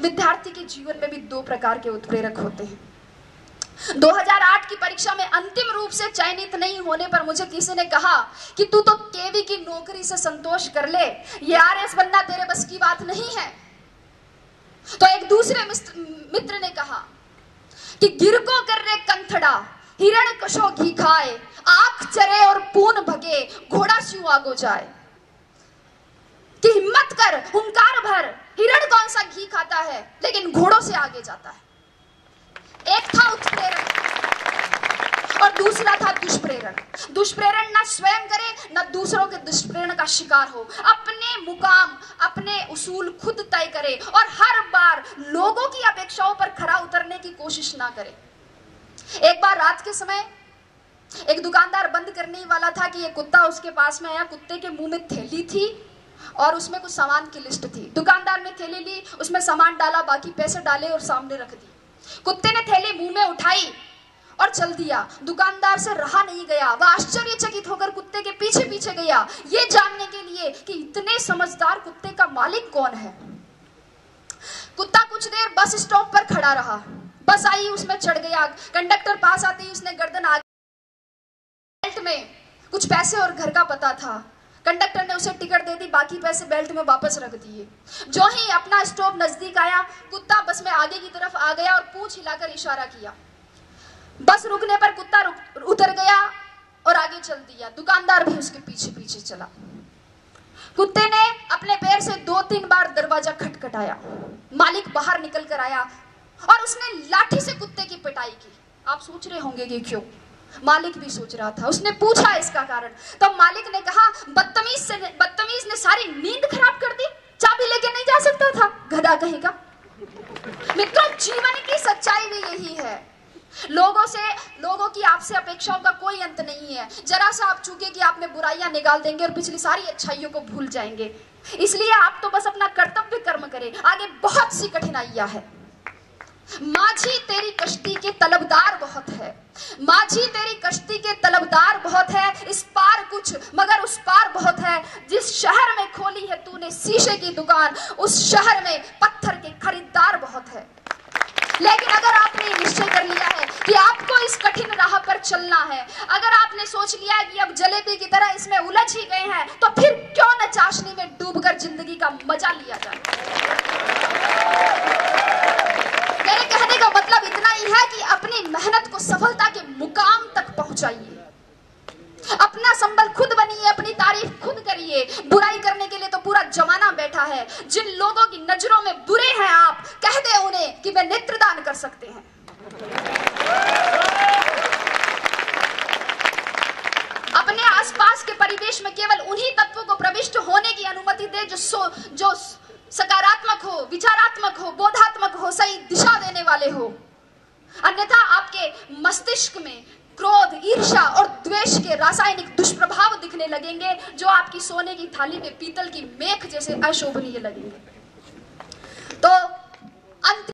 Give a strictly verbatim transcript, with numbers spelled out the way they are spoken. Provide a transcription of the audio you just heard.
विद्यार्थी के जीवन में भी दो प्रकार के उत्प्रेरक होते हैं। दो हज़ार आठ की परीक्षा में अंतिम रूप से चयनित नहीं होने पर मुझे किसी ने कहा कि तू तो केवी की नौकरी से संतोष कर ले, ये आरएस बनना तेरे बस की बात नहीं है। तो एक दूसरे मित्र ने कहा कि गिरको कर रे कंथड़ा, हिरण कशो घी खाए, आंख चरे और पून भगे, घोड़ा स्यू आगो जाए। कि हिम्मत कर, हुंकार भर, हिरण कौन सा घी खाता है लेकिन घोड़ों से आगे जाता है। एक था उत्प्रेरण और दूसरा था दुष्प्रेरण। दुष्प्रेरण ना स्वयं करे ना दूसरों के दुष्प्रेरण का शिकार हो, अपने मुकाम अपने उसूल खुद तय करे और हर बार लोगों की अपेक्षाओं पर खरा उतरने की कोशिश ना करे। एक बार रात के समय एक दुकानदार बंद करने वाला था कि एक कुत्ता उसके पास में आया। कुत्ते के मुंह में थैली थी और उसमें कुछ सामान की लिस्ट थी। दुकानदार ने थैली ली, उसमें सामान डाला, बाकी पैसे डाले और सामने रख दी। कुत्ते ने थैली मुंह में उठाई और चल दिया। दुकानदार से रहा नहीं गया, वह आश्चर्यचकित होकर कुत्ते के पीछे पीछे गया, ये जानने के लिए कि इतने समझदार कुत्ते का मालिक कौन है। कुत्ता कुछ देर बस स्टॉप पर खड़ा रहा। बस आई, उसमें चढ़ गया। कंडक्टर पास आते ही उसने गर्दन आगे, बेल्ट में कुछ पैसे और घर का पता था। कंडक्टर ने उसे टिकट दे दी, बाकी पैसे बेल्ट में वापस रख दिए। जो ही अपना स्टॉप नजदीक आया, कुत्ता बस में आगे की तरफ आ गया और पूंछ हिलाकर इशारा किया। बस रुकने पर कुत्ता रुक, उतर गया और आगे चल दिया। दुकानदार भी उसके पीछे पीछे चला। कुत्ते ने अपने पैर से दो तीन बार दरवाजा खटखटाया। मालिक बाहर निकल कर आया और उसने लाठी से कुत्ते की पिटाई की। आप सोच रहे होंगे कि क्यों? मालिक भी सोच रहा था। उसने पूछा इसका कारण, तो मालिक ने कहा, बदतमीज से बदतमीज ने सारी नींद खराब कर दी, चाबी लेके नहीं जा सकता था, गधा कहेगा। मित्रों, जीवन की सच्चाई भी यही है। लोगों से लोगों की आपसे अपेक्षाओं का कोई अंत नहीं है। जरा सा आप चूके कि आपने बुराइयां निकाल देंगे और पिछली सारी अच्छाइयों को भूल जाएंगे। इसलिए आप तो बस अपना कर्तव्य कर्म करें, आगे बहुत सी कठिनाइयां हैं। माझी तेरी कश्ती के तलबदार बहुत है, माझी तेरी कश्ती के तलबदार बहुत है, इस पार कुछ मगर उस पार बहुत है। जिस शहर में खोली है तूने शीशे की दुकान, उस शहर में पत्थर के खरीदार बहुत है। लेकिन अगर आपने निश्चय कर लिया है कि आपको इस कठिन राह पर चलना है, अगर आपने सोच लिया है कि अब जलेबी की तरह इसमें उलझ ही गए हैं, तो फिर क्यों न चाशनी में डूबकर जिंदगी का मजा लिया जाए। मेरे कहने का मतलब इतना ही है कि अपनी मेहनत को सफलता के मुकाम तक पहुंचाइए। अपना संबल खुद बनिए, अपनी तारीफ खुद करिए। बुराई करने के लिए तो पूरा जमाना बैठा है। जिन लोगों की नजरों में बुरे हैं आप, कह दे उन्हें कि वे नेत्रदान कर सकते हैं। अपने आसपास के परिवेश में केवल उन्हीं तत्वों को प्रविष्ट होने की अनुमति दे जो सो, जो सकारात्मक हो, विचारात्मक हो, बोधात्मक हो, सही दिशा देने वाले हो। अन्यथा आपके मस्तिष्क में क्रोध, ईर्ष्या और द्वेष के रासायनिक दुष्प्रभाव दिखने लगेंगे, जो आपकी सोने की थाली में पीतल की मेख जैसे अशोभनीय लगेंगे। तो अंत